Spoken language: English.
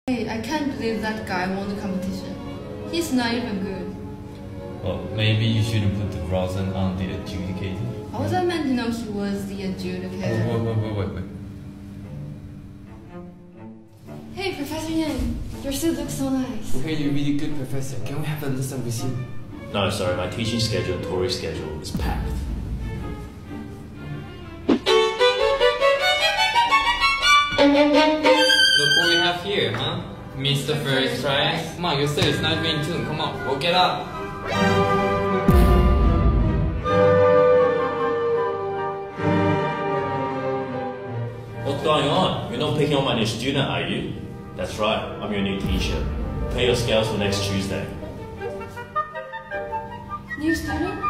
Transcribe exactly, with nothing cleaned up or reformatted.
Hey, I can't believe that guy won the competition. He's not even good. Well, maybe you shouldn't put the Rosen on the adjudicator. How was I meant to know he was the adjudicator? Oh, wait, wait, wait, wait. Hey, Professor Yin, your suit looks so nice. We hear you're a really good professor. Can we have a lesson with you? No, sorry, my teaching schedule and touring schedule is packed. Look what we have here, huh? Mister First Prize. Come on, your suit is not even in tune. Come on, we'll get up. What's going on? You're not picking on my new student, are you? That's right, I'm your new teacher. Pay your scales for next Tuesday. New student?